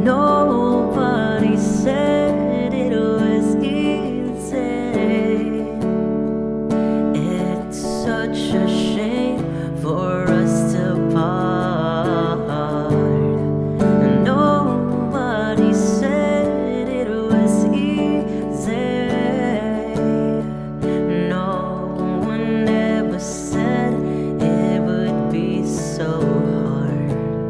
Nobody said it was easy. It's such a shame for us to part. Nobody said it was easy. No one ever said it would be so hard.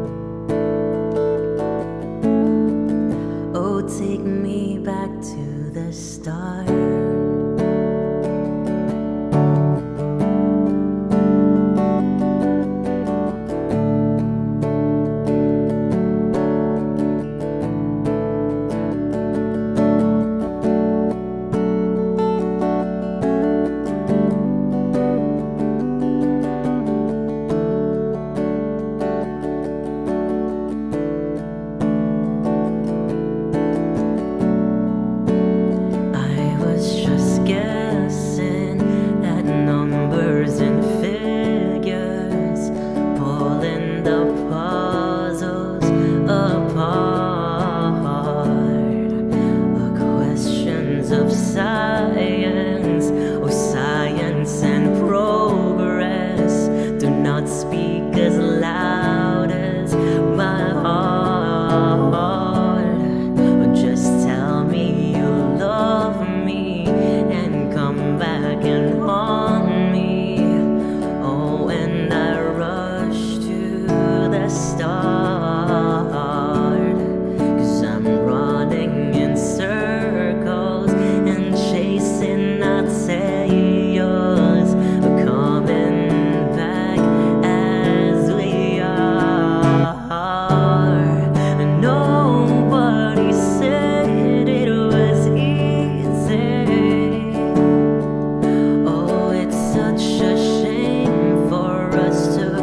Oh, take me back to the start. Guessing at numbers and figures, pulling the puzzles apart. Questions of science, oh science and progress, do not speak as loud as my heart. Just tell me you love me and come back and haunt me. Oh, and I rush to the start, 'cause I'm running in circles and chasing not yours, coming back as we are. Nobody said it was easy. Oh, it's such a shame for us to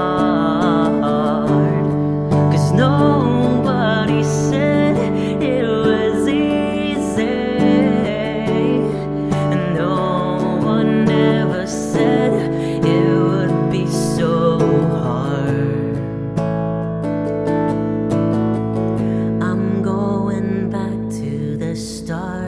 part, 'cause nobody said it was easy, and no one ever said it would be so hard. I'm going back to the start.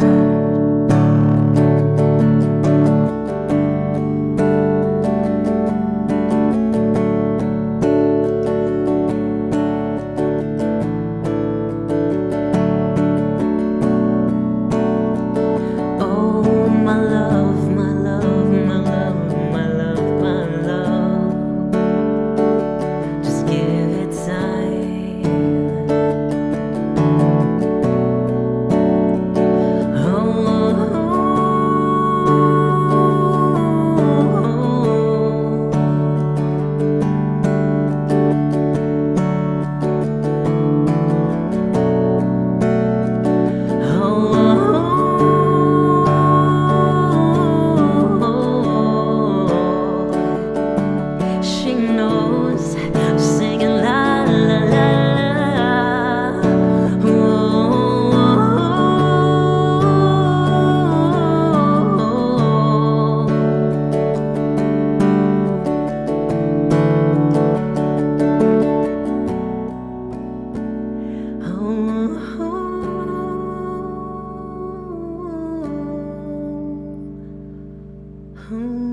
Oh,